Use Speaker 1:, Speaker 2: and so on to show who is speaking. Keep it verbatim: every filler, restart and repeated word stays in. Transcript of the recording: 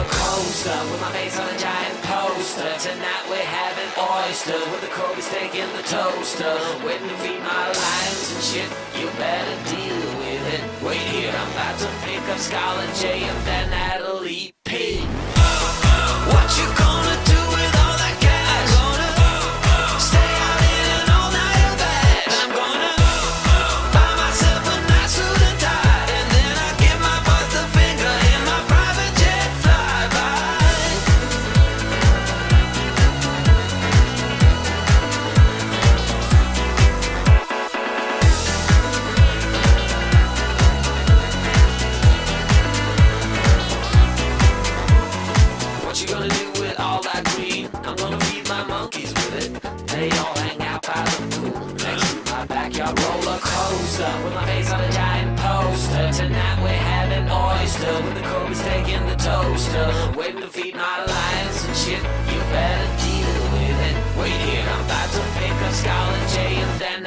Speaker 1: roller coaster with my face on a giant poster. Tonight we're having oysters with the Kobe steak in the toaster. Waiting to feed my lions and shit, you better deal with it. Wait here, I'm about to pick up Scarlet J and then Natalie P. What you gonna do with all that cash? Gonna stay out in an all-nighter bed. I'm gonna buy myself a nice suit and tie, and then I give my boss the finger in my private jet flyby. What you gonna do with all that green? I'm gonna feed my monkeys with it. They all hang out by the pool next to my backyard roller coaster with my face on a giant poster. Tonight we're having oysters with the Kobe steak in the toaster. Waiting to feed my lions and shit, you better deal with it. Wait here, I'm about to pick up Scarlet J and then